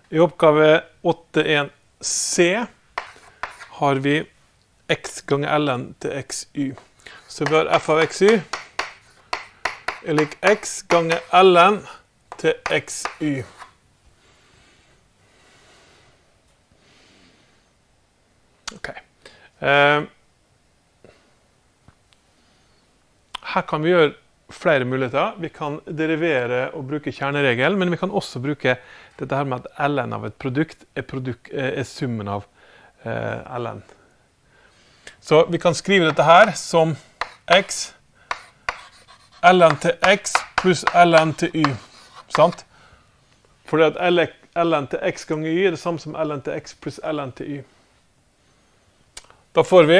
I oppgave 8.1c har vi x ganger ln til xy. Så vi har f av xy er lik x ganger ln til xy. Ok. Her kan vi gjøre flere muligheter. Vi kan derivere og bruke kjerneregelen, men vi kan også bruke dette her med at ln av et produkt er summen av ln. Så vi kan skrive dette her som x ln til x pluss ln til y. Sant? Fordi at ln til x ganger y er det samme som ln til x pluss ln til y. Da får vi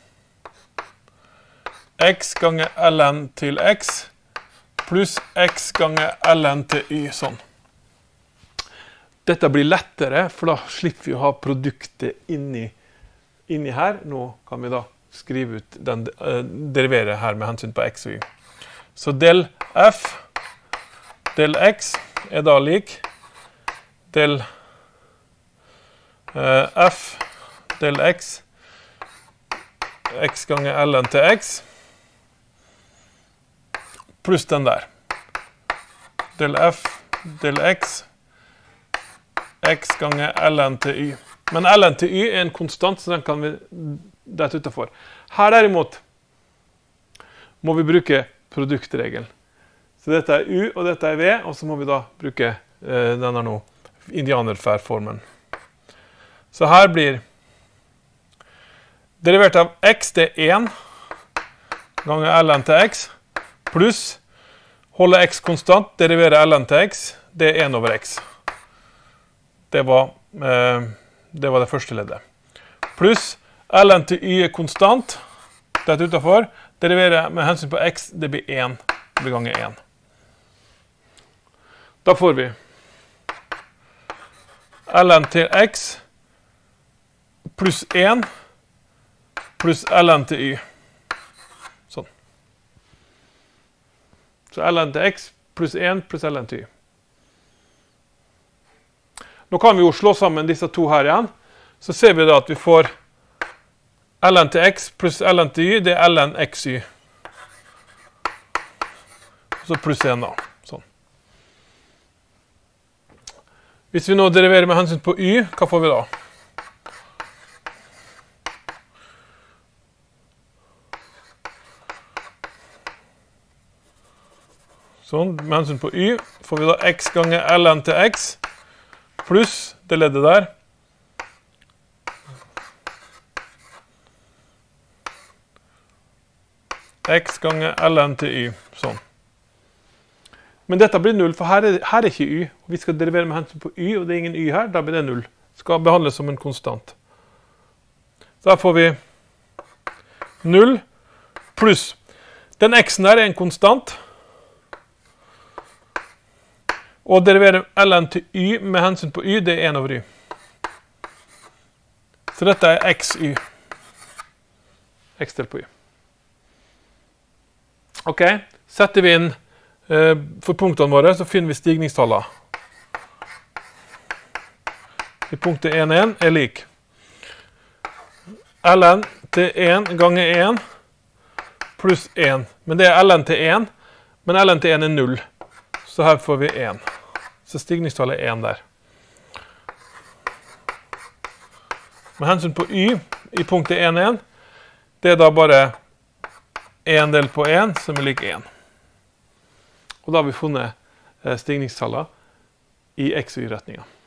x ganger ln til x pluss x ganger ln til y, sånn. Dette blir lettere, for da slipper vi å ha produktet inni her. Nå kan vi da skrive ut den, derivere her med hensyn på x og y. Så del f, del x er da lik del f, del x, x ganger ln til x, pluss den der. Del f, del x, x ganger ln til y. Men ln til y er en konstant, så den kan vi dette utenfor. Her derimot må vi bruke produktregelen. Så dette er u, og dette er v, og så må vi da bruke denne nå, indianerfærformen. Så her blir derivert av x, det er 1 ganger ln til x, pluss holde x konstant, derivere ln til x, det er 1 over x. Det var det første leddet. Pluss ln til y er konstant, dette utenfor, derivere med hensyn på x, det blir 1 ganger 1. Da får vi ln til x pluss 1 pluss ln til y. Sånn. Så ln til x pluss 1 pluss ln til y. Nå kan vi jo slå sammen disse to her igjen. Så ser vi da at vi får ln til x pluss ln til y, det er ln xy. Så pluss 1 da. Sånn. Hvis vi nå deriverer med hensyn på y, hva får vi da? Sånn, med hensyn på y får vi da x ganger ln til x, pluss det leddet der. X ganger ln til y, sånn. Men dette blir 0, for her er ikke y. Vi skal derivere med hensyn på y, og det er ingen y her, da blir det 0. Skal behandles som en konstant. Så her får vi 0 pluss. Den x-en her er en konstant. Og derivere ln til y med hensyn på y, det er 1 over y. Så dette er xy. X delt på y. Ok, setter vi inn for punktene våre, så finner vi stigningstallet. I punktet 1,1 er lik ln til 1 ganger 1 pluss 1. Men det er ln til 1, men ln til 1 er 0. Så her får vi 1. Så stigningstallet er 1 der. Med hensyn på y i punktet 1,1, det er da bare 1 delt på 1 som er lik 1. Og da har vi funnet stigningstallet i x- og y-retningen.